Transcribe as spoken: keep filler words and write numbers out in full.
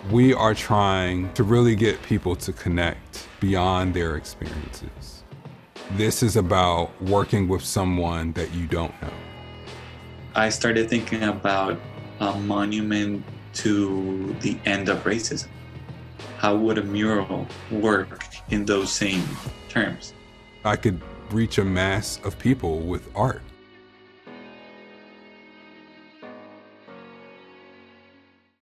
We are trying to really get people to connect beyond their experiences. This is about working with someone that you don't know. I started thinking about a monument to the end of racism. How would a mural work in those same terms? I could reach a mass of people with art.